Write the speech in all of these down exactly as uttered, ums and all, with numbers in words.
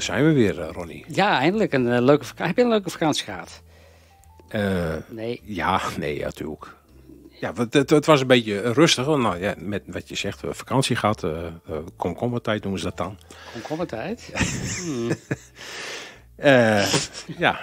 zijn we weer, uh, Ronnie. Ja, eindelijk. Een uh, leuke vakantie. Heb je een leuke vakantie gehad? Uh, nee. Ja, nee, ja, natuurlijk. Ja, het, het, het was een beetje rustig. Nou ja, met wat je zegt, vakantie gehad. Uh, uh, komkommertijd noemen ze dat dan. Komkommertijd? hmm. uh, ja.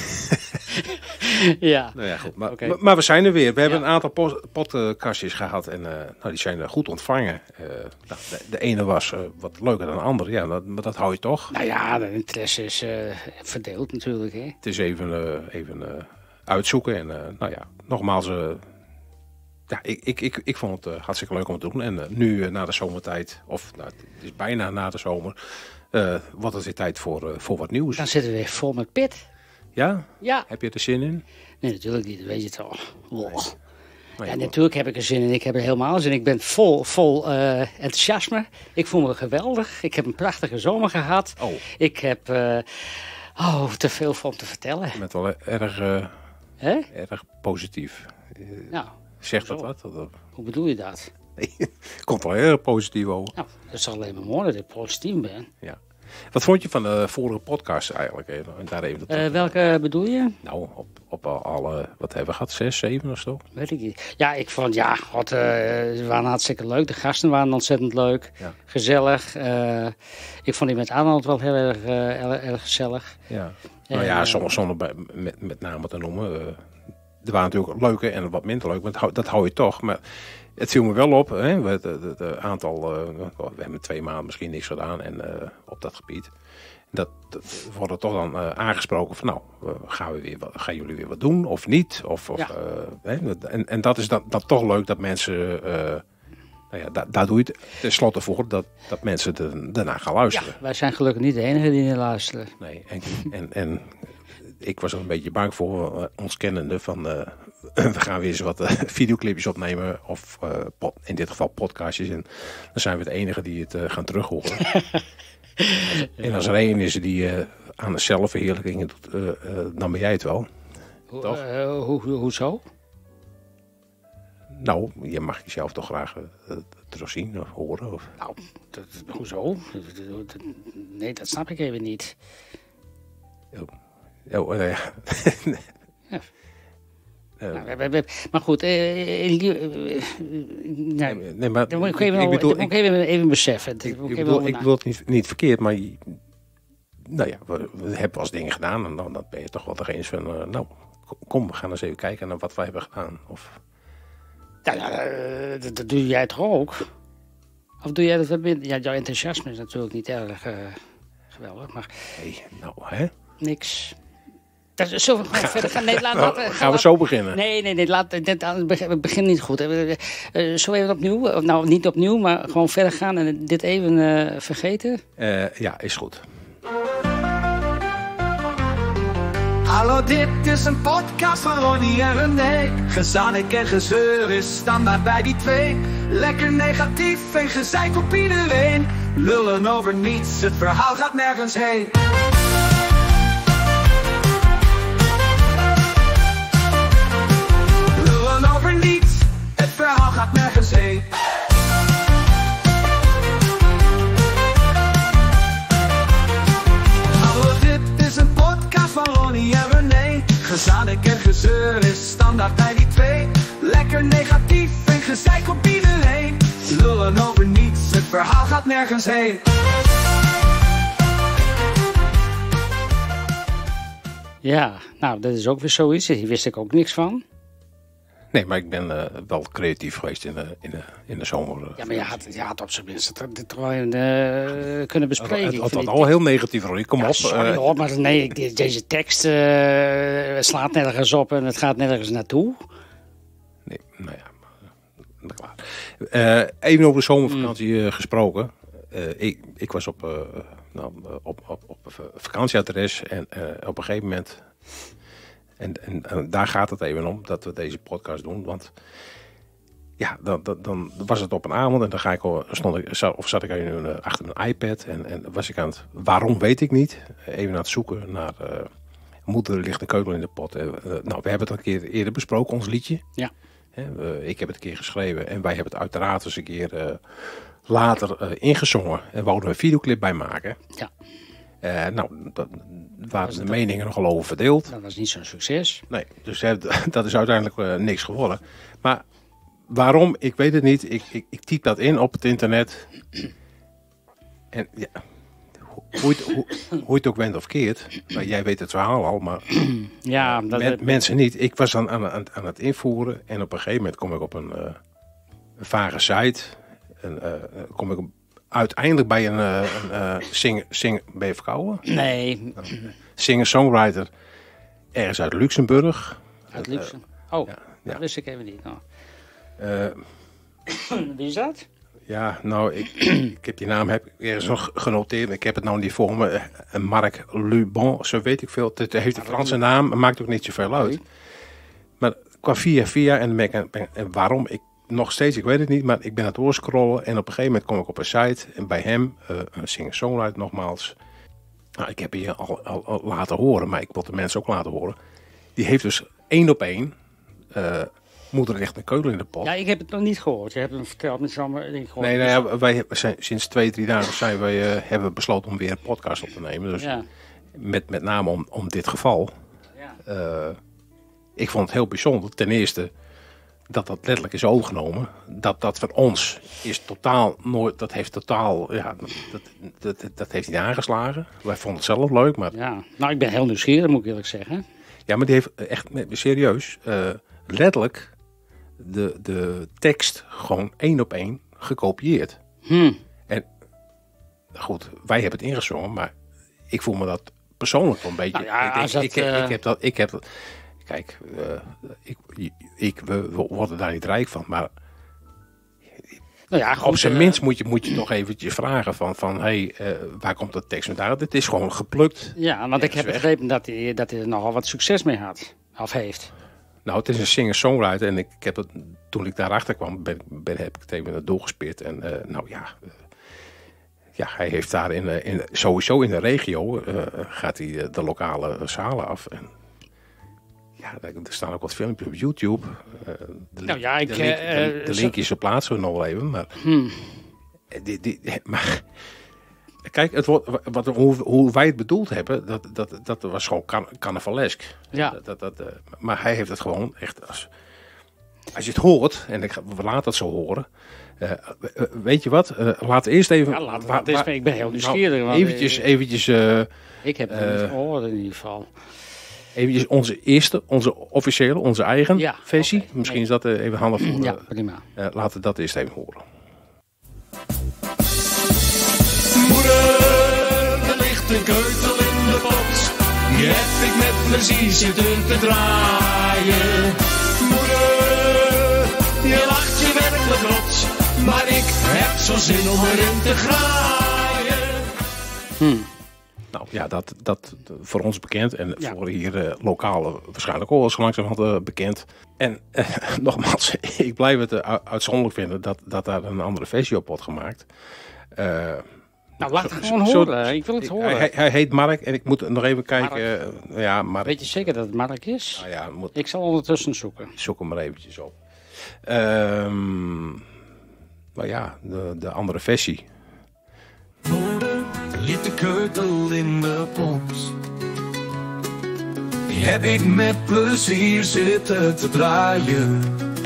ja. Nou ja, goed. Maar, okay. maar, maar we zijn er weer. We hebben ja. een aantal podcastjes gehad en uh, nou, die zijn goed ontvangen. Uh, nou, de, de ene was uh, wat leuker dan de andere. Ja, dat, maar dat hou je toch? Nou ja, de interesse is uh, verdeeld natuurlijk. Hè? Het is even, uh, even uh, uitzoeken. En uh, nou ja, nogmaals... Uh, Ja, ik, ik, ik, ik vond het uh, hartstikke leuk om te doen. En uh, nu uh, na de zomertijd, of nou, het is bijna na de zomer, uh, wordt het weer tijd voor, uh, voor wat nieuws. Dan zitten we weer vol met pit. Ja? Ja. Heb je er zin in? Nee, natuurlijk niet. Dat weet je toch. Wow. Nee. Nee, ja, natuurlijk heb ik er zin in. Ik heb er helemaal zin in. Ik ben vol, vol uh, enthousiasme. Ik voel me geweldig. Ik heb een prachtige zomer gehad. Oh. Ik heb uh, oh, te veel om te vertellen. Je bent wel erg, uh, erg positief. Uh, nou. Zegt dat wat? Of? Hoe bedoel je dat? Nee, komt wel heel positief over. Nou, dat is alleen maar mooi dat ik positief ben. Ja. Wat vond je van de vorige podcast eigenlijk? Even, daar even uh, welke bedoel je? Nou, op, op alle, wat hebben we gehad? Zes, zeven of zo? Weet ik niet. Ja, ik vond, ja, god, uh, ze waren hartstikke leuk. De gasten waren ontzettend leuk. Ja. Gezellig. Uh, ik vond die met Arnold wel heel erg, uh, erg, erg gezellig. Ja. Uh, nou ja, zonder, zonder met, met name te noemen... Uh, Er waren natuurlijk leuke en wat minder leuk, maar dat hou, dat hou je toch. Maar het viel me wel op, hè? Het aantal, uh, we hebben twee maanden misschien niks gedaan en, uh, op dat gebied. Dat, dat wordt toch dan uh, aangesproken van nou, uh, gaan, we weer wat, gaan jullie weer wat doen of niet? Of, of, ja. uh, hè? En, en dat is dan, dat toch leuk dat mensen, uh, nou ja, da, daar doe je het tenslotte voor, dat, dat mensen de, daarna gaan luisteren. Ja, wij zijn gelukkig niet de enige die naar luisteren. Nee, en... en, en ik was er een beetje bang voor, uh, ons kennende, van uh, we gaan weer eens wat uh, videoclipjes opnemen, of uh, pod, in dit geval podcastjes. En dan zijn we de enige die het uh, gaan terughoren. En als er één is die uh, aan de zelfverheerlijking doet, uh, uh, dan ben jij het wel. Ho, toch? Uh, ho, ho, hoezo? Nou, je mag jezelf toch graag uh, terugzien of horen. Of... Nou, dat, hoezo? Nee, dat snap ik even niet. Oh. Oh, uh, ja. ja. Uh, nou, we, we, maar goed, uh, uh, uh, nou, nee, nee, maar, dat moet ik even, ik bedoel, ik, even, even beseffen. Ik, ik, ik, bedoel, ik bedoel het niet, niet verkeerd, maar nou ja, we, we hebben wel eens dingen gedaan en dan, dan ben je toch wel degene van, uh, nou, kom, we gaan eens even kijken naar wat wij hebben gedaan. Of... Ja, ja uh, dat, dat doe jij toch ook? Of doe jij dat wat minder? Ja, jouw enthousiasme is natuurlijk niet erg uh, geweldig, maar... Nee, nou, hè? Niks. Zullen we gewoon verder gaan? Nee, laat, laat, gaan, gaan we zo beginnen? Nee, nee, nee. Laat, het begint niet goed. Uh, zullen we even opnieuw? Nou, niet opnieuw, maar gewoon verder gaan en dit even uh, vergeten? Uh, ja, is goed. Hallo, dit is een podcast van Ronnie en René. Gezanik en gezeur is standaard bij die twee. Lekker negatief en gezeik op iedereen. Lullen over niets, het verhaal gaat nergens heen. Het verhaal gaat nergens heen. Hallo, dit is een podcast van Ronnie en René. Gezanik en gezeur is standaard bij die twee. Lekker negatief en gezeik op iedereen. Lullen over niets, het verhaal gaat nergens heen. Ja, nou, dat is ook weer zoiets. Hier wist ik ook niks van. Nee, maar ik ben uh, wel creatief geweest in de, in de, in de zomer. Uh, ja, maar je had, je had op zijn minst dit toch wel uh, kunnen bespreken. Het, het, het had al heel negatief, Ronnie. Kom ja, op. Sorry uh, hoor, maar nee, deze tekst uh, slaat nergens op en het gaat nergens naartoe. Nee, nou ja. Maar, klaar. Uh, even over de zomervakantie uh, gesproken. Uh, ik, ik was op, uh, nou, op, op, op vakantieadres en uh, op een gegeven moment... En, en, en daar gaat het even om, dat we deze podcast doen. Want ja, dan, dan, dan was het op een avond en dan ga ik, stond ik, of zat ik even achter een iPad. En, en was ik aan het, waarom weet ik niet, even aan het zoeken naar uh, Moeder ligt de keuken in de pot. Uh, nou, we hebben het een keer eerder besproken, ons liedje. Ja. Uh, ik heb het een keer geschreven en wij hebben het uiteraard eens een keer uh, later uh, ingezongen. En wouden we een videoclip bij maken. Ja. Uh, nou, dat waren de meningen nogal over verdeeld. Dat was niet zo'n succes. Nee, dus uh, dat is uiteindelijk uh, niks geworden. Maar waarom? Ik weet het niet. Ik, ik, ik typ dat in op het internet. En ja, hoe, hoe, hoe, hoe je het ook went of keert. Maar jij weet het verhaal al, maar ja, dat men, het... mensen niet. Ik was aan, aan, aan, aan het invoeren en op een gegeven moment kom ik op een, uh, een vage site. En uh, kom ik uiteindelijk bij een, uh, een uh, singer, singer, ben je verkouden? Nee. Singer-songwriter ergens uit Luxemburg. Uit Luxemburg? Oh, ja, ja. Dat wist ik even niet. Nou. Uh, Wie is dat? Ja, nou, ik, ik heb die naam heb ik ergens nog genoteerd. Ik heb het nou niet voor me. Marc Lubon, zo weet ik veel. Het heeft een Franse naam, maar maakt ook niet zoveel uit. Maar qua via via en, en, en waarom, ik nog steeds, ik weet het niet, maar ik ben aan het doorscrollen. En op een gegeven moment kom ik op een site en bij hem, uh, een singer-songwriter nogmaals. Nou, ik heb je al, al, al laten horen, maar ik wil de mensen ook laten horen. Die heeft dus één op één... Uh, Moederrecht en Keulen in de pot. Ja, ik heb het nog niet gehoord. Je hebt het verteld met zo'n... Nee, nee, nee, wij zijn sinds twee, drie dagen zijn wij, uh, hebben we besloten om weer een podcast op te nemen. Dus ja. met, met name om, om dit geval. Ja. Uh, ik vond het heel bijzonder. Ten eerste dat dat letterlijk is overgenomen. Dat dat van ons is totaal nooit... Dat heeft totaal... Ja, dat, dat, dat, dat heeft niet aangeslagen. Wij vonden het zelf leuk, maar... Ja, nou, ik ben heel nieuwsgierig, moet ik eerlijk zeggen. Ja, maar die heeft echt... Serieus... Uh, letterlijk... De, de tekst gewoon één op één gekopieerd. Hmm. En goed, wij hebben het ingezongen, maar ik voel me dat persoonlijk wel een beetje. Nou ja, ik, denk, dat, ik, uh... ik, ik heb dat, ik heb dat. Kijk, uh, ik, ik, we worden daar niet rijk van, maar nou ja, goed, op zijn uh... minst moet je, moet je toch eventjes vragen van, van hey, uh, waar komt dat tekst vandaan? Het is gewoon geplukt. Ja, want ik heb begrepen dat hij, dat hij er nogal wat succes mee had, of heeft. Nou, het is een singer-songwriter en ik, ik heb het, toen ik daarachter kwam, ben, ben, heb ik het even doorgespeerd. En uh, nou ja, uh, ja, hij heeft daar in, uh, in, sowieso in de regio, uh, gaat hij uh, de lokale zalen af. En, ja, er staan ook wat filmpjes op YouTube. Uh, de, nou ja, ik, de, link, de, de link is op plaats, zo nog wel even. Maar, hmm. die, die, maar kijk, het wordt, wat, hoe, hoe wij het bedoeld hebben, dat, dat, dat was gewoon can, carnavalesk. Ja. Dat, dat, dat, uh, maar hij heeft het gewoon echt als... Als je het hoort, en ik, we laten het zo horen. Uh, weet je wat? Uh, laat eerst even... Ja, laat, laat eerst, ik ben heel nieuwsgierig. Nou, eventjes, eventjes... Uh, ik heb het uh, niet gehoord in ieder geval. Eventjes onze eerste, onze officiële, onze eigen ja, versie. Okay. Misschien nee. is dat uh, even handig voor... Uh, ja, prima. Uh, laten we dat eerst even horen. Er ligt een keutel in de pot. Die heb ik met plezier zitten te draaien. Moeder, je lacht je werkelijk rot. Maar ik heb zo zin om erin te graaien. Hmm. Nou ja, dat, dat voor ons bekend. En ja. voor hier uh, lokaal waarschijnlijk ook zo langzamerhand uh, bekend. En uh, nogmaals, ik blijf het uh, uitzonderlijk vinden dat, dat daar een andere versie op wordt gemaakt. Uh, Nou, laat het gewoon zo, horen. Zo, ik wil het horen. Hij, hij heet Mark en ik moet nog even kijken. Uh, ja, Mark. Weet je zeker dat het Mark is? Nou ja, moet... Ik zal ondertussen zoeken. Zoek hem maar eventjes op. Um, nou ja, de, de andere versie. Ligt de keutel in de pot. Die heb ik met plezier zitten te draaien.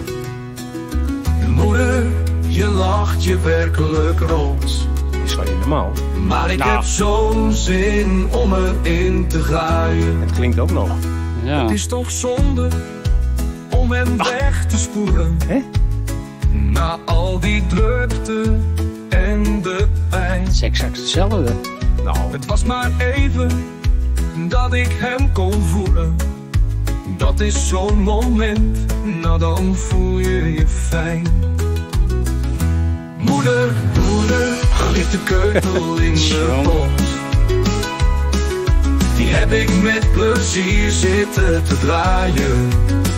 Moeder, je lacht je werkelijk rot. Is wel niet normaal. Maar ik nou. heb zo'n zin om erin te graaien. Het klinkt ook nog. Ja. Het is toch zonde om hem ah. weg te spoelen. Hè? Na al die drukte en de pijn. Het is exact hetzelfde. Nou. Het was maar even dat ik hem kon voelen. Dat is zo'n moment, nou dan voel je je fijn. Moeder, moeder, ligt de keutel in de pot. Die heb ik met plezier zitten te draaien.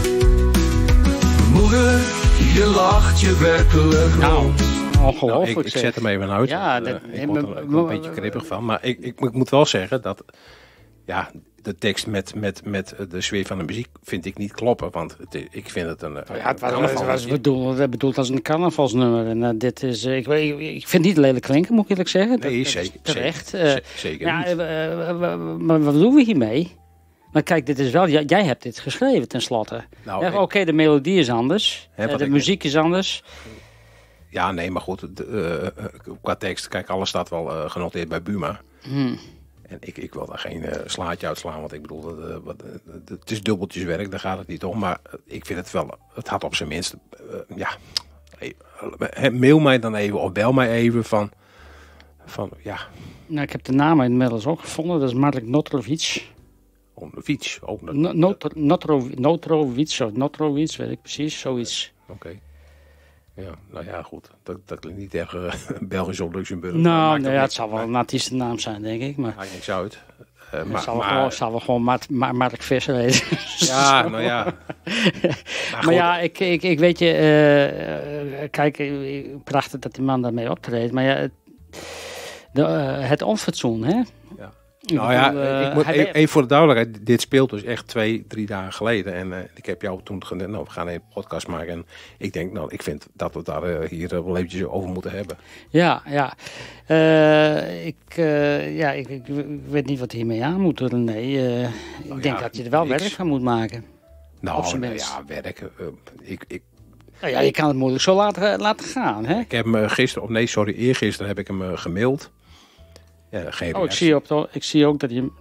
Moeder, je lacht je werkelijk nou, rond. Ongelooflijk. Nou, ik, ik zet hem even uit. Ja, uh, dat, ik word er een beetje kribbig van. Maar ik, ik, ik moet wel zeggen dat... Ja, de tekst met, met, met de sfeer van de muziek vind ik niet kloppen. Want het, ik vind het een... Ja, het was, het was bedoeld, bedoeld als een carnavalsnummer. En uh, dit is... Uh, ik, ik, ik vind het niet lelijk klinken, moet ik eerlijk zeggen. Nee, dat, zeker. Dat terecht. Zeker, uh, zeker ja, niet. Uh, uh, uh, maar wat doen we hiermee? Maar kijk, dit is wel... Jij, jij hebt dit geschreven, tenslotte. Nou, ja, Oké, okay, de melodie is anders. Uh, de muziek is anders. Ja, nee, maar goed. De, uh, qua tekst, kijk, alles staat wel uh, genoteerd bij Buma. Hmm. En ik, ik wil daar geen uh, slaatje uitslaan, want ik bedoel, dat, uh, wat, uh, het is dubbeltjes werk, daar gaat het niet om. Maar uh, ik vind het wel, het had op zijn minst, uh, ja, uh, mail mij dan even of bel mij even van, van ja. Nou, ik heb de naam inmiddels ook gevonden, dat is Marek Notrovic. Om de fiets. Ook dat, no, not, Notrovic, Notrovic of Notrovic, weet ik precies, zoiets. Oké. Okay. Ja, nou ja, goed. Dat, dat klinkt niet erg uh, Belgisch of Luxemburg. Nou, nee, ja, het zal wel een artiestennaam zijn, denk ik. Maar maakt niks uit. Uh, maar, zal, maar, wel, zal wel gewoon Mark, Mark Visser heten. Ja, nou ja. Maar, maar ja, ik, ik, ik weet je... Uh, uh, kijk, prachtig dat die man daarmee optreedt. Maar ja, het, de, uh, het onfatsoen, hè? Ja. Nou ja, uh, ik moet even, even voor de duidelijkheid, dit speelt dus echt twee, drie dagen geleden. En uh, ik heb jou toen gezegd, nou, we gaan een podcast maken. En ik denk, nou, ik vind dat we het daar uh, hier uh, wel eventjes over moeten hebben. Ja, ja. Uh, ik, uh, ja ik, ik, ik weet niet wat hiermee aan moet, René. Uh, ik nou denk ja, dat je er wel niks. werk van moet maken. Nou, nou ja, werk. Uh, ik... ik nou ja, je kan het moeilijk zo laten, laten gaan, hè? Ik heb hem gisteren, of nee, sorry, eergisteren heb ik hem uh, gemaild. Ja, geen oh, ik zie, op de, ik zie ook dat hij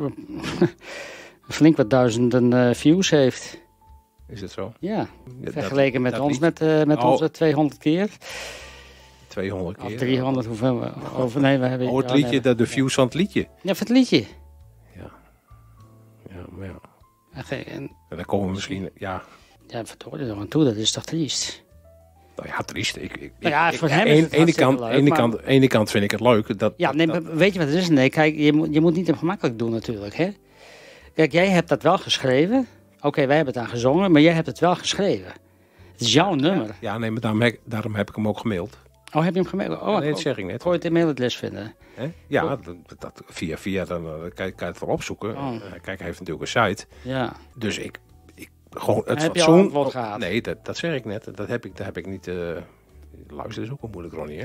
flink wat duizenden uh, views heeft. Is het zo? Ja, ja vergeleken dat, met dat ons, met, uh, met oh. onze tweehonderd keer. tweehonderd keer? Of driehonderd, hoeveel we over, nee, we hebben... Oh, het liedje, de, de views van het liedje. Ja, voor het liedje. Ja. Ja, maar ja. Okay, en, en dan komen we misschien, ja... Ja, verdorie er aan toe, dat is toch triest? Nou ja, triest. Ik, ik, nou ja, ik, voor hem is het ene kant, leuk, ene maar... kant, ene kant vind ik het leuk. Dat, ja, nee, dat, weet je wat het is? Nee, kijk, je moet, je moet niet te gemakkelijk doen natuurlijk, hè? Kijk, jij hebt dat wel geschreven. Oké, okay, wij hebben het aan gezongen, maar jij hebt het wel geschreven. Het is jouw nummer. Ja, ja nee, maar daarom heb, daarom heb ik hem ook gemaild. Oh, heb je hem gemaild? Oh, nee, dat zeg ik net. Gooi het in mailadres vinden. He? Ja, oh. dat, dat, via via, dan uh, kan, je, kan je het wel opzoeken. Oh. Uh, kijk, hij heeft natuurlijk een site. Ja. Dus ik... Gewoon het heb fatsoen. Je al antwoord gehad? Nee, dat, dat zeg ik net. Dat heb ik, dat heb ik niet... Uh, luisteren is ook wel moeilijk, Ronnie, hè?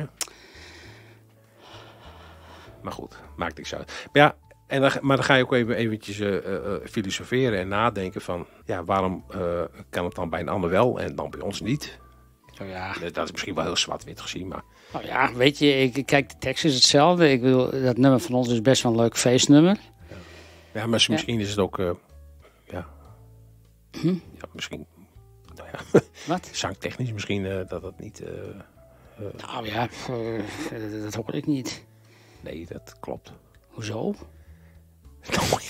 Maar goed, maakt niks uit. Maar ja, en dan, maar dan ga je ook even eventjes uh, uh, filosoferen en nadenken van... Ja, waarom uh, kan het dan bij een ander wel en dan bij ons niet? Oh ja. Dat is misschien wel heel zwart-wit gezien, maar... Nou ja, weet je, ik, kijk, de tekst is hetzelfde. Ik bedoel, dat nummer van ons is best wel een leuk feestnummer. Ja, ja maar misschien ja. is het ook... Uh, ja... Hm? Ja, misschien... Nou ja, wat? Zangtechnisch misschien uh, dat het niet... Uh, uh, nou ja, uh, dat, dat hoor ik niet. Nee, dat klopt. Hoezo? Nou, ja.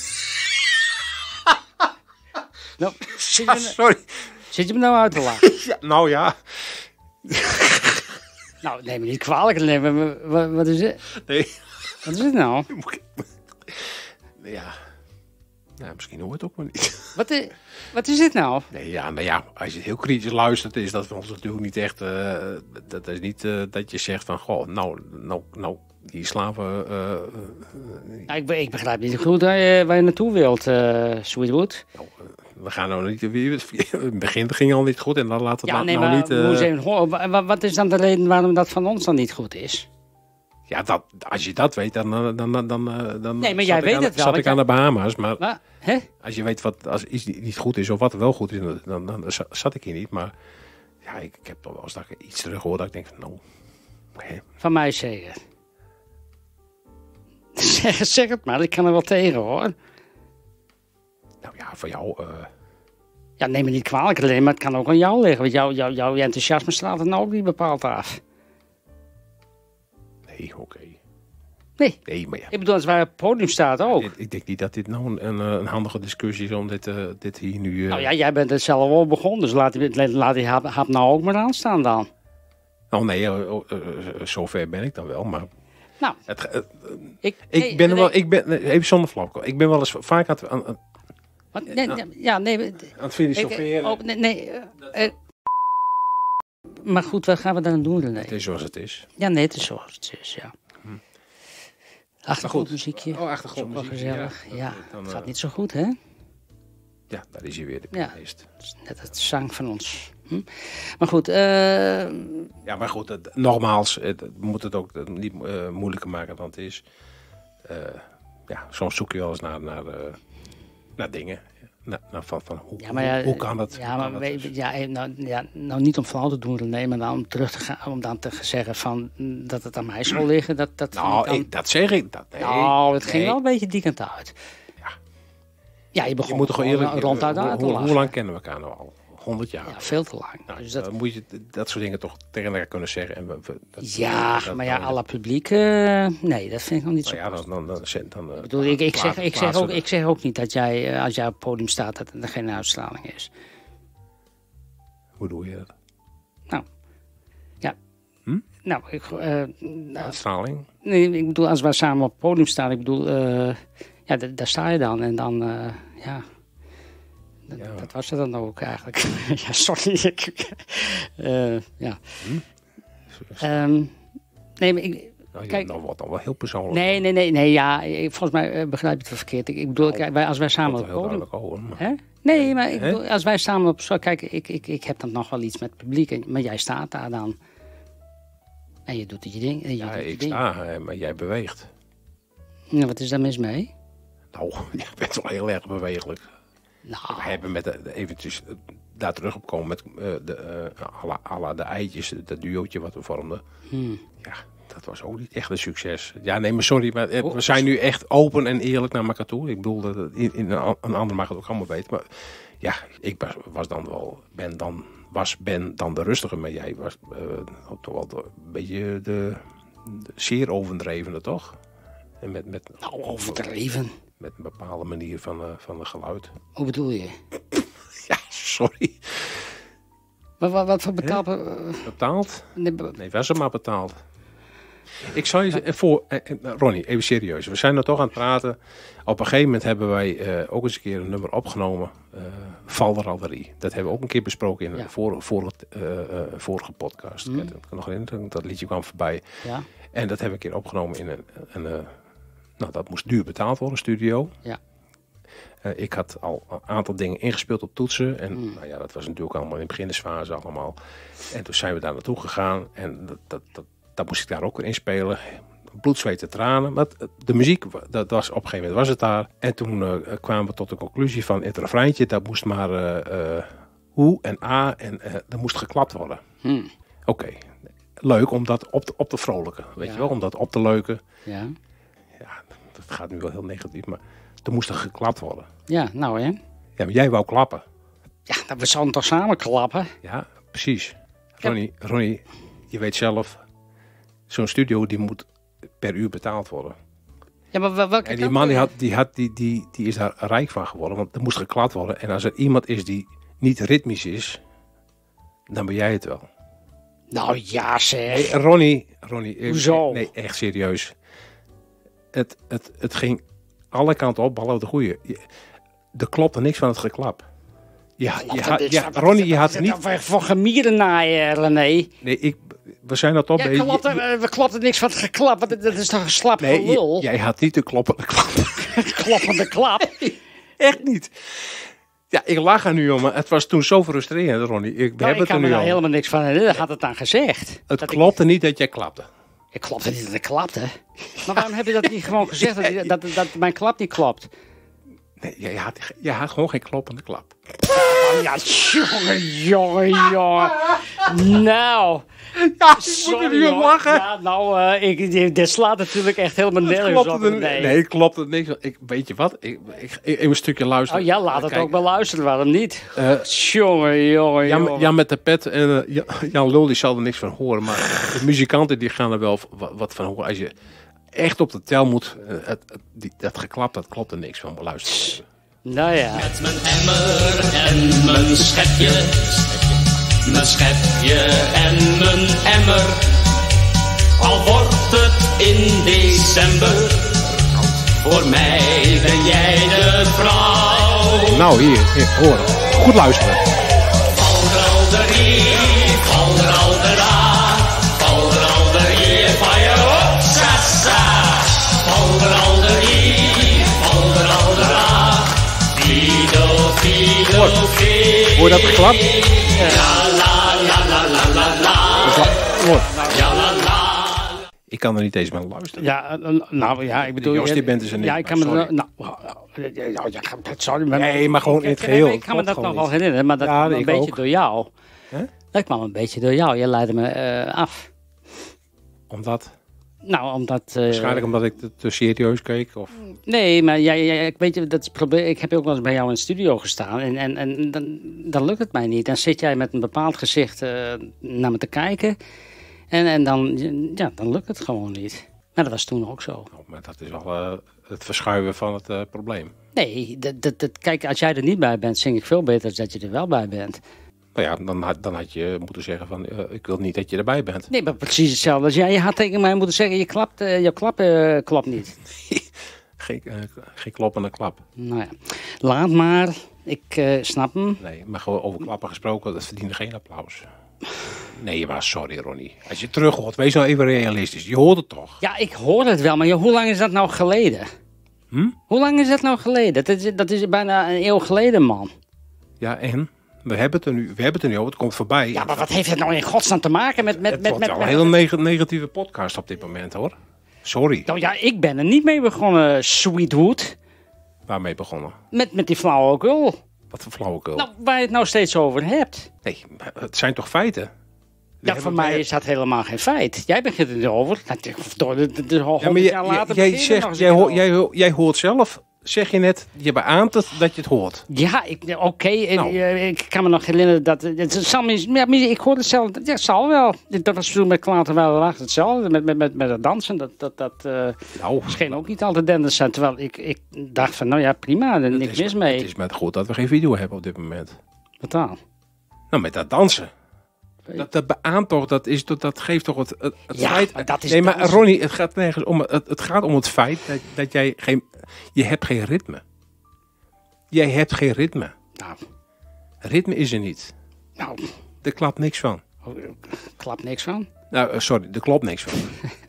nou, zit ja, sorry. Zit je me nou uit te lachen? Ja, nou ja. nou, neem me niet kwalijk. Nee, wat, wat is het? Nee. Wat is het nou? Ja... Nou, misschien hoort het ook maar niet. Wat is, wat is dit nou? Nee, ja, nou ja, als je heel kritisch luistert, is dat voor ons natuurlijk niet echt... Uh, dat is niet uh, dat je zegt van, goh, nou, nou, nou die slaven... Uh, uh, nou, ik, ik begrijp niet goed waar je, waar je naartoe wilt, uh, Sweetwood. Nou, uh, we gaan nou niet... In het begin ging al niet goed en dan laten we ja, het nee, nou maar, niet... Uh, even, wat is dan de reden waarom dat van ons dan niet goed is? Ja, dat, als je dat weet, dan, dan, dan, dan, dan nee, maar jij weet aan, het wel. Zat ik jij... aan de Bahama's, maar, maar hè? Als je weet wat als iets niet goed is of wat wel goed is, dan, dan, dan zat ik hier niet. Maar ja, ik, ik heb toch wel eens dat ik iets terug hoor dat ik denk van, nou, hè. Van mij zeker. zeg, zeg het maar, ik kan er wel tegen, hoor. Nou ja, voor jou... Uh... Ja, neem me niet kwalijk alleen, maar het kan ook aan jou liggen. Want jou, jou, jouw enthousiasme straalt er nou ook niet bepaald af. Nee, oké. Okay. Nee. nee, maar ja. Ik bedoel, als wij op het podium staat ook. Ik, ik denk niet dat dit nou een, een, een handige discussie is om dit, uh, dit hier nu... Uh... Nou ja, jij bent het zelf al begonnen, dus laat die, laat die hap, hap nou ook maar aanstaan dan. Oh nee, uh, uh, uh, zover ben ik dan wel, maar... Nou, het, uh, ik, ik nee, ben er nee, wel... Ik ben, even zonder flauwkul. Ik ben wel eens vaak aan het... Aan, aan, wat, nee, aan, ja, nee... Aan het filosoferen. Oh, nee, nee uh, uh, maar goed, wat gaan we dan doen, René? Het is zoals het is. Ja, nee, het is zoals het is, ja. Hm. Achtergrondmuziekje. Oh, achtergrondmuziekje. Gezellig. Ja, ja. Dan, het gaat uh, niet zo goed, hè? Ja, daar is hij weer, de pianist. Ja, dat is net het zang van ons. Hm? Maar goed. Uh... Ja, maar goed, het, nogmaals, het, het moet het ook niet uh, moeilijker maken dan het is. Uh, ja, soms zoek je wel eens naar, naar, uh, naar dingen. Naar, naar van, van, hoe, ja, maar ja, hoe, hoe kan dat? Ja, maar we, dus? ja, nou, ja, nou niet om flauw te doen, René, maar dan om terug te gaan, om dan te zeggen van, dat het aan mij zal liggen. Dat, dat, nou, dan... ik, dat zeg ik. Dat, nee, nou, het nee. ging wel een beetje die kant uit. Ja, ja je begon je moet toch eerlijk, ronduit hoe, uit te hoe, lachen. hoe lang kennen we elkaar nou al? honderd jaar. Ja, veel te lang. Nou, dus dat... dat... Dan moet je dat soort dingen toch tegen elkaar kunnen zeggen. En we, we, dat, ja, dat, maar ja, à la publiek, uh, nee, dat vind ik nog niet zo. Nou ja, dan, dan, dan, dan, dan ik, bedoel, ik, ik, zeg, ik, zeg ook, ik zeg ook niet dat jij, uh, als jij op het podium staat, dat er geen uitstraling is. Hoe doe je dat? Nou, ja. Hm? Nou, ik... Uh, uitstraling? Nee, ik bedoel, als wij samen op het podium staan, ik bedoel, uh, ja, d- daar sta je dan. En dan, uh, ja... Dat, ja. dat was het dan ook eigenlijk. ja, sorry. uh, ja. Hm? Um, nee, maar ik... Nou, kijk, dan wordt dan wel heel persoonlijk. Nee, nee, nee, nee, ja. Volgens mij uh, begrijp je het wel verkeerd. Ik, ik bedoel, nou, kijk, wij, als wij samen op het podium... Over, maar... Hè? Nee, maar ik bedoel, als wij samen op... Zo, kijk, ik, ik, ik heb dan nog wel iets met het publiek. Maar jij staat daar dan. En je doet je ding. En je ja, doet je ik ding. sta, maar jij beweegt. Nou, wat is daar mis mee? Nou, jij bent wel heel erg bewegelijk. Nou. We hebben met de, de eventjes uh, daar teruggekomen met uh, de, uh, alla, alla de eitjes, dat duootje wat we vormden. Hmm. Ja, dat was ook niet echt een succes. Ja, nee, maar sorry, maar uh, we zijn nu echt open en eerlijk naar elkaar toe. Ik bedoel, dat in, in een, een ander mag het ook allemaal weten. Maar ja, ik was, was dan wel, ben dan, was, ben dan de rustige, maar jij was uh, toch wel de, een beetje de, de zeer overdrevene, toch? En met, met, nou, overdreven. Met een bepaalde manier van, uh, van het geluid. Hoe bedoel je? Ja, sorry. Wat, wat, wat voor betaald? Uh, betaald? Nee, be nee, was er maar betaald. Ik zal je uh, voor... Uh, uh, Ronnie, even serieus. We zijn er toch aan het praten. Op een gegeven moment hebben wij uh, ook eens een keer een nummer opgenomen. Uh, Valderalderie. Dat hebben we ook een keer besproken in ja. een vor, vor, uh, uh, vorige podcast. Mm. Ik kan nog herinneren, dat liedje kwam voorbij. Ja. En dat hebben we een keer opgenomen in een... een uh, nou, dat moest duur betaald worden, studio. Ja. Uh, ik had al een aantal dingen ingespeeld op toetsen. En mm. nou ja, dat was natuurlijk allemaal in de beginnersfase allemaal. En toen zijn we daar naartoe gegaan. En dat, dat, dat, dat moest ik daar ook weer inspelen. Bloed, zweet en tranen. Maar de muziek, dat was, op een gegeven moment was het daar. En toen uh, kwamen we tot de conclusie van het refreintje. Dat moest maar uh, uh, hoe en a. En uh, dat moest geklapt worden. Mm. Oké. Okay. Leuk om dat op te, op te vrolijken. Weet ja. je wel, om dat op te leuken. Ja. Ja, dat gaat nu wel heel negatief, maar er moest er geklapt worden. Ja, nou hè? Ja, maar jij wou klappen. Ja, nou, we zouden toch samen klappen? Ja, precies. Ronnie, ja. Ronnie, je weet zelf, zo'n studio die moet per uur betaald worden. Ja, maar welke en die man die, had, die, had, die, die, die is daar rijk van geworden, want er moest geklapt worden. En als er iemand is die niet ritmisch is, dan ben jij het wel. Nou ja, zeg. Hey, Ronnie, Ronnie. Hoezo? Nee, echt serieus. Het, het, het ging alle kanten op, behalve de goede. Er klopte niks van het geklap. Ja, je had, ja, Ronnie, je had niet... Wat voor gemieren naaien, René? Nee, ik, we zijn dat op... Ja, klopte, we klopten niks van het geklap. Dat is toch een slap nee, gelul? J, jij had niet de kloppende klap. Kloppende klap? Echt niet. Ja, ik lach er nu om, maar het was toen zo frustrerend, Ronnie. Ik, nou, ik kan er nou helemaal niks van herinneren. Had het dan gezegd? Het klopte ik... niet dat jij klapte. Ik klopte niet dat ik klapte. Maar waarom heb je dat niet gewoon gezegd, dat, dat, dat, dat mijn klap niet klopt? Nee, jij had, jij had gewoon geen kloppende klap. Ja, jongen, jongen, jongen. Nou. Ja, sorry, moet je nu lachen? Ja, nou, uh, ik, dit slaat natuurlijk echt helemaal nergens op. Nee, nee, het klopt er niks. Ik, weet je wat? Ik, ik, ik, even een stukje luisteren. Oh ja, laat het Kijk. ook wel luisteren. Waarom niet? Uh, jongen, jongen, Jan, jongen. Jan met de pet en uh, Jan Lul, die zal er niks van horen. Maar de muzikanten die gaan er wel wat, wat van horen. Als je echt op de tel moet, uh, het, het, die, dat geklap, dat klopt er niks van. Luisteren. Nou ja. Met mijn emmer en mijn schepje. Mijn schepje en mijn emmer. Al wordt het in december. Voor mij ben jij de vrouw. Nou, hier, hier horen. Goed luisteren. Valderalderie, valderaldera. Valderalderie, van je op, sa, sa. Hoor je dat geklap? Ik kan er niet eens naar luisteren. Ja, nou ja, ik bedoel... Jos, die bent dus er niet. Ja, ik kan me... Sorry. Nou, ja, ja, sorry. Maar, Nee, maar gewoon in het ik, geheel. Ik kan me dat nog wel herinneren, maar dat Ja, kwam een ik beetje ook. door jou. Hè? Dat kwam een beetje door jou. Je leidde me uh, af. Omdat? Nou, omdat... Uh, Waarschijnlijk omdat ik te, te serieus keek? Of? Nee, maar jij, jij, ik weet je, dat is het probleem. Ik heb ook wel eens bij jou in de studio gestaan en, en, en dan, dan lukt het mij niet. Dan zit jij met een bepaald gezicht uh, naar me te kijken en, en dan, ja, dan lukt het gewoon niet. Maar dat was toen ook zo. Nou, maar dat is wel uh, het verschuiven van het uh, probleem. Nee, dat, dat, dat, kijk, als jij er niet bij bent, zing ik veel beter dan dat je er wel bij bent. Nou ja, dan had, dan had je moeten zeggen van, uh, ik wil niet dat je erbij bent. Nee, maar precies hetzelfde als jij. Je had tegen mij moeten zeggen, je klapt, uh, je klap uh, klopt niet. geen, uh, geen kloppende klap. Nou ja, laat maar. Ik uh, snap hem. Nee, maar gewoon over klappen gesproken, dat verdiende geen applaus. Nee, maar sorry Ronnie. Als je terug hoort, wees nou even realistisch. Je hoort het toch? Ja, ik hoor het wel, maar joh, hoe lang is dat nou geleden? Hm? Hoe lang is dat nou geleden? Dat is, dat is bijna een eeuw geleden, man. Ja, en? We hebben het er nu, we hebben het er nu over, het komt voorbij. Ja, maar wat heeft het nou in godsnaam te maken met... met, het met, wordt met, wel een hele neg negatieve podcast op dit moment, hoor. Sorry. Nou ja, ik ben er niet mee begonnen, Sweetwood. Waarmee begonnen? Met, met die flauwekul. Wat voor flauwekul? Nou, waar je het nou steeds over hebt. Nee, het zijn toch feiten? Ja, voor mij is dat helemaal geen feit. Jij begint er over. Door de, de, de ja, maar jaar later jij, zegt, jij, hoort, jij, jij hoort zelf, zeg je net, je beaamt het dat je het hoort. Ja, oké. Okay, nou. Ik kan me nog herinneren dat... Het zal me, ja, ik hoor het zelf. Ja, het zal wel. Dat was toen met Klaar terwijl we lachen hetzelfde. Met, met, met, met het dansen. Dat, dat, dat uh, nou, scheen ook niet altijd denders zijn. Terwijl ik, ik dacht van, nou ja, prima. Er niks mis mee. Het is maar goed dat we geen video hebben op dit moment. Wat dan? Nou, met dat dansen. Dat, dat beaamt toch, dat, is, dat, dat geeft toch het, het, het ja, feit... Maar dat is nee, maar dansen. Ronnie, het gaat nergens om. Het, het gaat om het feit dat, dat jij geen... Je hebt geen ritme. Jij hebt geen ritme. Nou. Ritme is er niet. Nou. Er klopt niks van. Oh, er klopt niks van? Nou, sorry, er klopt niks van.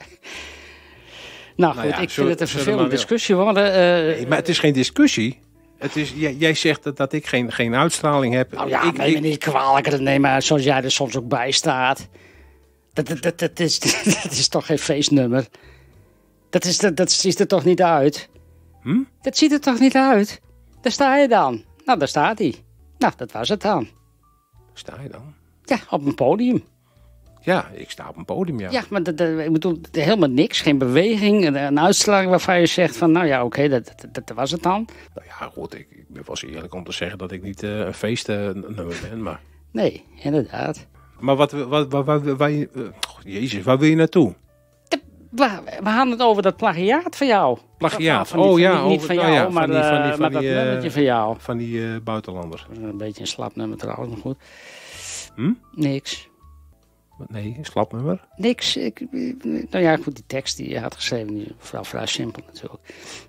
nou, nou goed, ja, ik zullen, vind het een vervelende discussie worden. Uh, nee, maar het is geen discussie. Het is, jij, jij zegt dat, dat ik geen, geen uitstraling heb. Nou ja, ik, neem me ik, niet kwalijk. Nee, maar zoals jij er soms ook bij staat. Dat, dat, dat, dat, is, dat is toch geen feestnummer? Dat, is, dat, dat ziet er toch niet uit? Hm? Dat ziet er toch niet uit? Daar sta je dan. Nou, daar staat hij. Nou, dat was het dan. Sta je dan? Ja, op een podium. Ja, ik sta op een podium, ja. Ja, maar dat, dat, ik bedoel, helemaal niks. Geen beweging. Een, een uitstraling waarvan je zegt van, nou ja, oké, okay, dat, dat, dat was het dan. Nou ja, goed, ik, ik ben wel zo eerlijk om te zeggen dat ik niet uh, een feestnummer ben, maar... Nee, inderdaad. Maar wat, wat, wat, wat, wat, waar je... Uh, oh, jezus, waar wil je naartoe? De, we, we hadden het over dat plagiaat van jou. Plagiaat? Van, van die, oh ja, van die, niet over, van nou jou, ja, maar, van die, van die, uh, van maar die, dat uh, nummertje van jou. Van die uh, buitenlander. Een beetje een slap nummer trouwens, maar goed. Hm? Niks. Nee, een slap nummer? Niks. Ik, nou ja, goed, die tekst die je had geschreven, die is wel vrij simpel natuurlijk.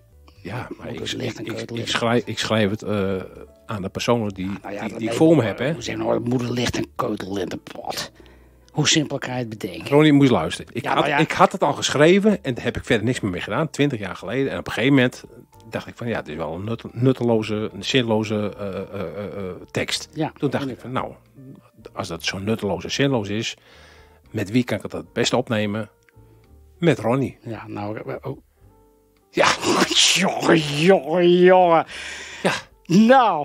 Ja, maar ik, licht ik, en ik, keutel ik, schrijf, ik schrijf het uh, aan de personen die, ah, nou ja, die, die ik voor me heb, hè. Hoe zeg nou, moeder ligt een keutel in de pot. Hoe simpel kan je het bedenken? Ronnie, moest luisteren. Ik, Ja, had, ja. ik had het al geschreven en daar heb ik verder niks meer mee gedaan, twintig jaar geleden. En op een gegeven moment dacht ik van, ja, het is wel een nut, nutteloze, een zinloze uh, uh, uh, uh, tekst. Ja, Toen dacht ik van, nou, als dat zo nutteloos en zinloos is, met wie kan ik het het beste opnemen? Met Ronnie. Ja, nou... Oh. Ja. Jongen, jongen, jongen. Ja. Nou,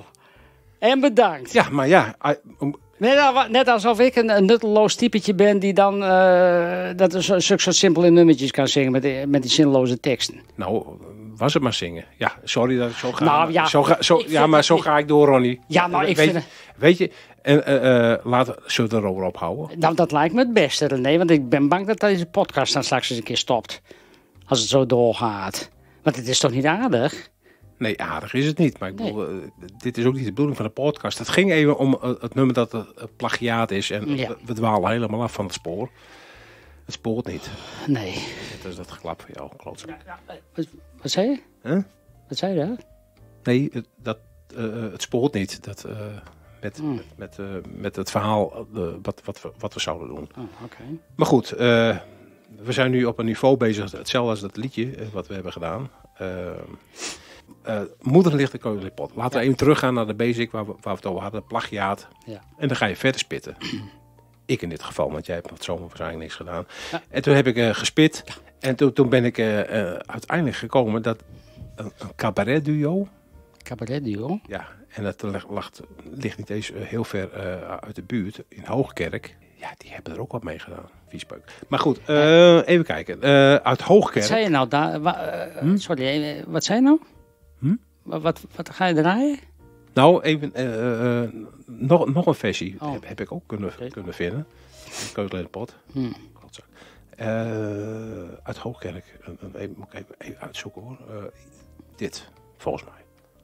en bedankt. Ja, maar ja... I, Net, al, net alsof ik een, een nutteloos typetje ben die dan uh, dat er zo, zo, zo simpele nummertjes kan zingen met, die, met die zinloze teksten. Nou, was het maar zingen. Ja, sorry dat ik zo ga. Nou, ja, zo ga, zo, ja maar zo niet... ga ik door, Ronnie. Ja, maar ik weet, vind... Weet je, en uh, uh, laten zullen we het erover ophouden? Nou, dat lijkt me het beste, René, want ik ben bang dat deze podcast dan straks eens een keer stopt. Als het zo doorgaat. Want het is toch niet aardig? Nee, aardig is het niet. Maar ik bedoel, Nee. uh, dit is ook niet de bedoeling van de podcast. Het ging even om uh, het nummer dat het uh, plagiaat is. En Ja. we, we dwalen helemaal af van het spoor. Het spoort niet. Nee. Dat is dat geklap van jou, klootzak. Wat, wat zei je? Huh? Wat zei je? Nee, het, dat, uh, het spoort niet. Dat, uh, met, Hmm. met, met, uh, met het verhaal uh, wat, wat, we, wat we zouden doen. Oh, oké. Okay. Maar goed, uh, we zijn nu op een niveau bezig. Hetzelfde als dat liedje uh, wat we hebben gedaan. Uh, uh, moeder ligt de keukenlepot. Laten ja. we even teruggaan naar de basic waar we, waar we het over hadden. Plagiaat. Ja. En dan ga je verder spitten. Ik in dit geval, want jij hebt nog zomaar waarschijnlijk niks gedaan. Ja. En toen heb ik uh, gespit. Ja. En toen, toen ben ik uh, uh, uiteindelijk gekomen dat een, een cabaret duo. Cabaret duo? Ja, en dat ligt, ligt niet eens heel ver uh, uit de buurt. In Hoogkerk. Ja, die hebben er ook wat mee gedaan. Viespeuk. Maar goed, uh, ja. even kijken. Uh, uit Hoogkerk. Wat zei je nou? Da- wa- uh, hm? Sorry, wat zei je nou? Hm? Wat, wat, wat ga je draaien? Nou, even uh, uh, nog, nog een versie oh. heb, heb ik ook kunnen, okay. kunnen vinden. Keukenlepot. Hm. Uh, uit Hoogkerk. Even, moet ik even, even uitzoeken hoor. Uh, dit, volgens mij.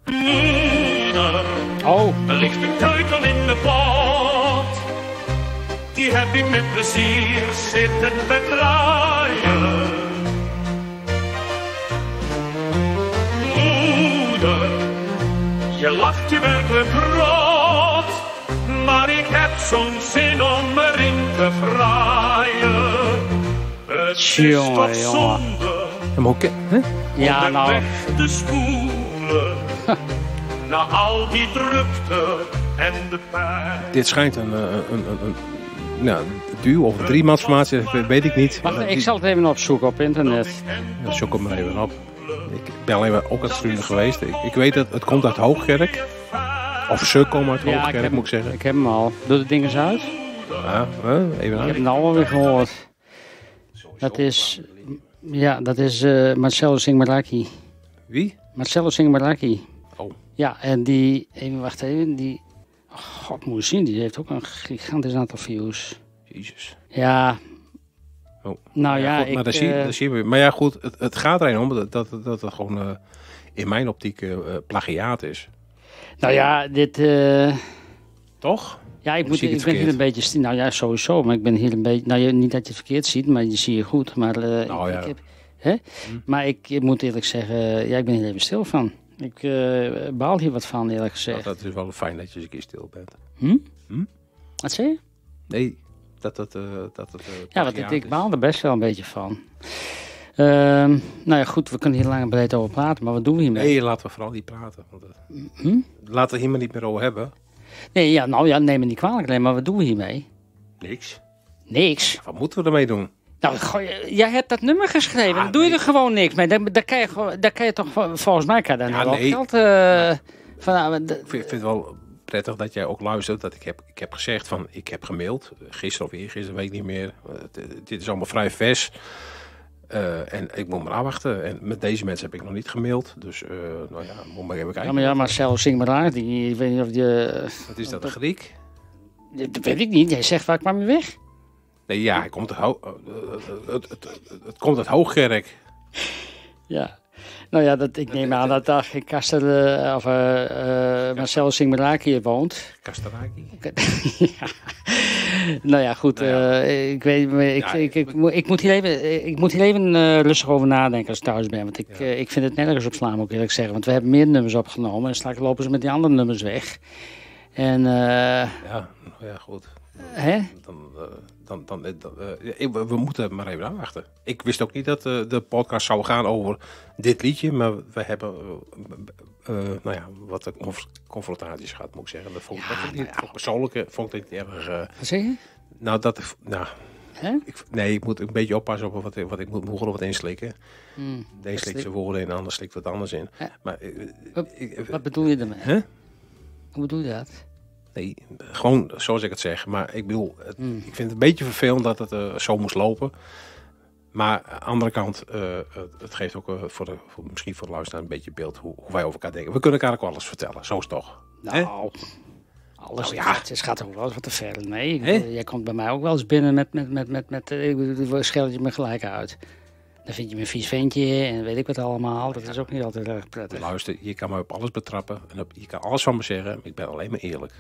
Oh. Er ligt een keutel in de pot. Die heb ik met plezier zitten bedraaien. Moeder, je lacht je werkelijk rot. Maar ik heb zo'n zin om erin te fraaien. Het is jongen, toch zonde hè? Ja, om nou. weg te spoelen. Na al die drukte en de pijn. Dit schijnt een, een, een, een, een nou, duo of een driemansformatie, weet ik niet. Wacht, ik zal het even opzoeken op internet. Ja, zoek hem maar even op. Ik ben alleen maar ook uit Struinen geweest. Ik, ik weet dat het komt uit Hoogkerk. Of ze komen uit ja, Hoogkerk, ik heb, moet ik zeggen. Ik heb hem al. Doe de dingen eens uit. Ja, even ik heb hem al alweer gehoord. Dat is, ja, dat is uh, Marcello Singmaraki. Wie? Marcello Singmaraki. Oh. Ja, en die, even wacht even, die, oh, god moet je zien, die heeft ook een gigantisch aantal views. Jezus. Ja. Oh. Nou ja, ja goed, ik... Maar, daar zie, daar zien we. Maar ja goed, het, het gaat er om dat, dat, dat het gewoon uh, in mijn optiek uh, plagiaat is. Nou ja, dit... Uh, Toch? Ja, ik, moet, ik, ik ben hier een beetje... Nou ja, sowieso, maar ik ben hier een beetje... Nou, niet dat je het verkeerd ziet, maar je zie je goed. Maar, uh, nou ik, ja. ik heb, hè? Hm. Maar ik, ik moet eerlijk zeggen, ja, ik ben hier even stil van. Ik uh, baal hier wat van, eerlijk gezegd. Nou, dat is wel fijn dat je eens een keer stil bent. Hm? Hm? Wat zei je? Nee, dat het... Uh, dat het uh, ja, want ik, ik baal er best wel een beetje van. Uh, nou ja, goed, we kunnen hier lang en breed over praten, maar wat doen we hiermee? Nee, laten we vooral niet praten. Want, uh, hm? Laten we hier maar niet meer over hebben. Nee, ja, nou ja, neem me niet kwalijk, nee, maar wat doen we hiermee? Niks. Niks? Ja, wat moeten we ermee doen? Nou, jij hebt dat nummer geschreven, ah, dan doe je nee. er gewoon niks mee. Daar, daar, kan je, daar kan je toch, volgens mij kan je daar ja, wel nee. geld... Uh, ja. van, uh, ik vind, vind het wel prettig dat jij ook luistert. Dat ik heb, ik heb gezegd van, ik heb gemaild. Gisteren of eergisteren, weet ik niet meer. Uh, t- dit is allemaal vrij vers. Uh, en ik moet maar afwachten. En met deze mensen heb ik nog niet gemaild. Dus, uh, nou ja, moet maar even kijken. Ja, maar ja, Marcel Singmaraar, die, ik weet niet of je... Wat is dat, een Griek? Dat weet ik niet. Jij zegt, waar kwam je weg? Nee, ja, hij komt uit, Ho- uh, het, het, het, het komt uit Hoogkerk. Ja. Nou ja, dat, ik neem aan dat daar geen Kastel, uh, of uh, uh, Marcel Singmaraki hier woont. Kastelaki? Ja. Nou ja, goed. Nou ja. Uh, ik, weet, ik, ja, ik, ik, ik, ik moet hier even, ik moet hier even uh, rustig over nadenken als ik thuis ben. Want ik, ja. uh, ik vind het nergens op slaan, moet ik eerlijk zeggen. Want we hebben meer nummers opgenomen en straks lopen ze met die andere nummers weg. En, uh, ja, ja, goed. Hè? Dan, uh, dan, dan, dan, uh, we, we moeten maar even aanwachten. Ik wist ook niet dat uh, de podcast zou gaan over dit liedje, maar we hebben uh, uh, nou ja, wat de conf- confrontaties gehad, moet ik zeggen. Dat vond ik ja, niet, nou, persoonlijk vond ik niet erg. Uh, wat zeg je? Nou, dat, nou, ik, nee, ik moet een beetje oppassen op wat, wat ik moet mogen wat inslikken. Hmm, de een slikt zijn woorden in, de ander slikt wat anders in. Ja. Maar, uh, wat, ik, wat bedoel je ermee? Huh? Hoe bedoel je dat? Nee, gewoon zoals ik het zeg. Maar ik bedoel, het, mm. ik vind het een beetje vervelend dat het uh, zo moest lopen. Maar aan de andere kant, uh, het, het geeft ook uh, voor de, voor, misschien voor de luisteraar een beetje beeld hoe, hoe wij over elkaar denken. We kunnen elkaar ook alles vertellen, zo is het toch. Nou, He? alles. Nou, ja. Het gaat ook wel eens wat te ver. Nee, He? Jij komt bij mij ook wel eens binnen met, met, met, met, met uh, scheld je me gelijk uit. Dan vind je me een vies ventje en weet ik wat allemaal. Dat is ook niet altijd erg prettig. Luister, je kan me op alles betrappen. En op, je kan alles van me zeggen. Ik ben alleen maar eerlijk.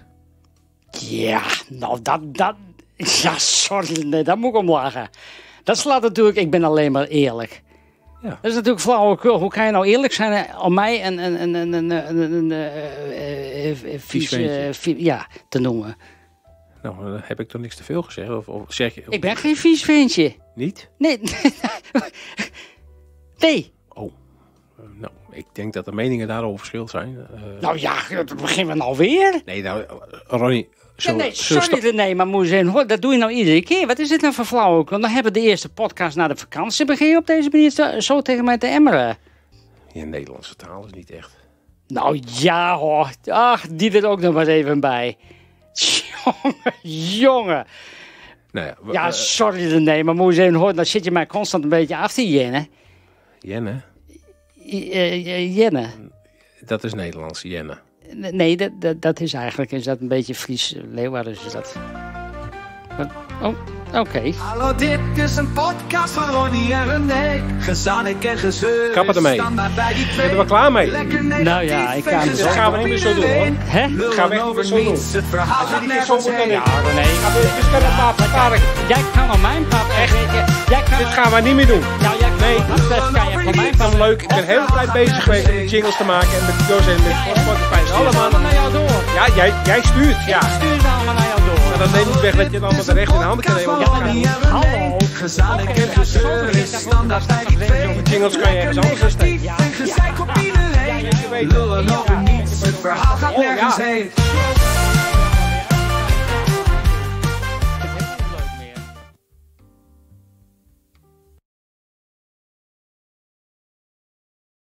Ja, nou dat, dat... Ja, sorry, nee, daar moet ik om lachen. Dat slaat natuurlijk, ik ben alleen maar eerlijk. Ja. Dat is natuurlijk flauwekul. Hoe kan je nou eerlijk zijn om mij een, een, een, een, een, een, een, een vies, uh, vies ja, te noemen? Nou, dan heb ik toch niks te veel gezegd? Of, of zeg je, of... Ik ben geen vies ventje. Niet? Nee. Nee. Oh. Uh, nou, ik denk dat de meningen daarover verschillend zijn. Uh, Nou ja, dat beginnen we nou weer. nee, nou, Ronnie... Ja, nee, sorry René, maar moet je zeggen, hoor, dat doe je nou iedere keer. Wat is dit nou voor flauwekul? Dan hebben we de eerste podcast na de vakantie. Begin je op deze manier te, zo tegen mij te emmeren. Je Nederlandse taal is niet echt. Nou ja hoor, ach, die er ook nog maar even bij. Jongen, jongen. Nou ja, Ja, uh, sorry René, maar moet je zeggen, hoor, dan zit je mij constant een beetje achter Jenne. Jenne, Uh, Jenne. dat is Nederlands, Jenne. Nee, dat, dat, dat is eigenlijk is dat een beetje Fries Leeuwarden is dat. Wat? Oh, oké. Okay. Hallo, dit is een podcast van Ronnie en René. Gezanik en gezeur. Kap het ermee. Zijn we er klaar mee? Nou ja, ik kan Dit gaan we niet meer zo doen, hoor. Hè? Gaan we echt niet meer zo doen. Het verhaal Als je gaat niet meer zo nergens moet, dan heen. niet. Ja, René. Gaan we dus kunnen een paar verklaren. Jij kan op mijn pap. Echt? Jij kan Dit gaan we niet meer doen. Nou, jij Nee, dat kan je op mijn Dat pap. is leuk. Ik ben de hele tijd bezig geweest met jingles te maken en met video's en met Spotify en allemaal. Allemaal naar jou door. Ja, jij, jij stuurt. Ja. Stuur ze allemaal naar jou door. Maar dat neemt niet weg dat je het allemaal de recht in de handen kan nemen. Ja, maar hallo. Gezanik en gezeur is standaard bij die twee. Jingles kan je ergens anders in steken. En gezeik op iedereen. Je weet het. Lullen over niets, het verhaal gaat nergens heen.